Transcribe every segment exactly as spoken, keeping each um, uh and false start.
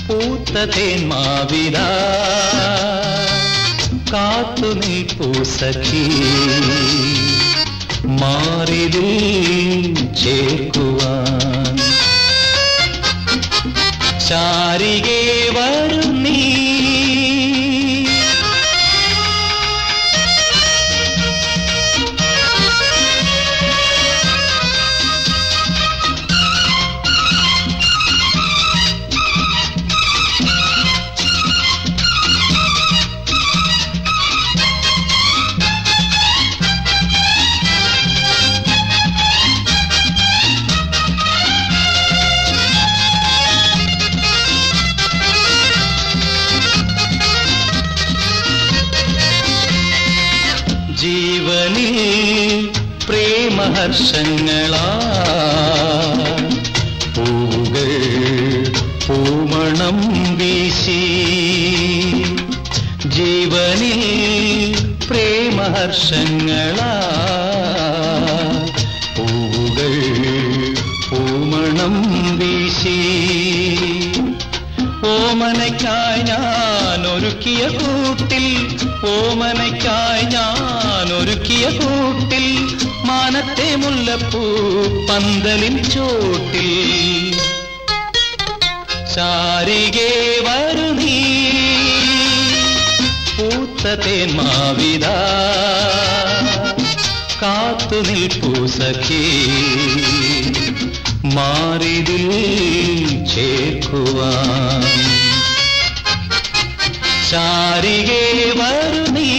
പൂത്ത തേന്മാവിതാ കാത്തു നിൽപ്പൂ സഖി മാറിതിൽ ചേർക്കുവാൻ ശാരികേ വരും നീ ജീവനിൽ പ്രേമഹർഷങ്ങളാ പൂവുകൾ പൂമണം വീശി ജീവനിൽ പ്രേമഹർഷങ്ങളാ പൂവുകൾ പൂമണം വീശി ഓമനയ്ക്കായി ഞാൻ ഒരുക്കിയ കൂട്ടിൽ ഓമനയ്ക്കായി ഞാൻ ഒരുക്കിയ കൂട്ടിൽ മാനത്തെ മുല്ലപ്പൂ പന്തലിൻ ചോട്ടിൽ ശാരികേ വരു നീ പൂത്ത തേന്മാവിതാ കാത്തു നിൽപ്പൂ സഖി മാറിതിൽ ചേർക്കുവാൻ ശാരികേ വരു നീ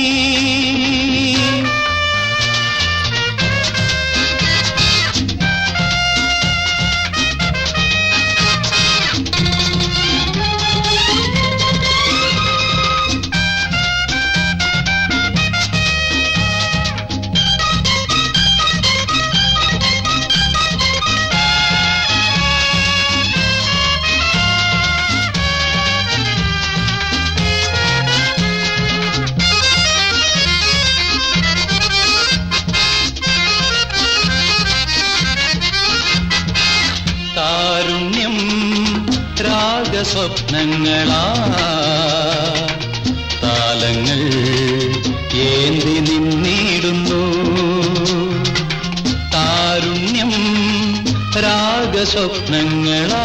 താരുണ്യം രാഗസ്വപ്നങ്ങളാ താലങ്ങൾ ഏന്തി നിന്നിടുന്നു താരുണ്യം രാഗസ്വപ്നങ്ങളാ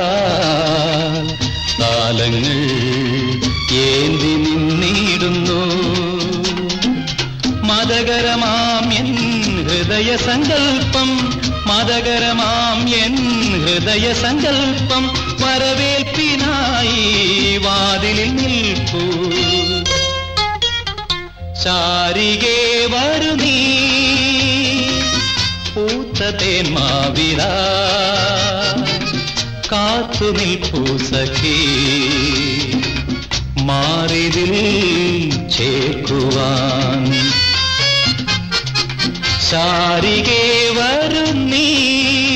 താലങ്ങൾ ഏന്തി നിന്നിടുന്നു മതകരമാം എൻ ഹൃദയ സങ്കൽപ്പം മതകരമാം എൻ ഹൃദയ സങ്കൽപ്പം വരവേൽപ്പിനായി വാതിലിൽ നിൽപ്പൂ ശാരികേ വരു നീ പൂത്ത തേന്മാവിതാ കാത്തു നിൽപ്പൂ സഖി മാറിതിൽ ചേർക്കുവാൻ ശാരികേ വരു നീ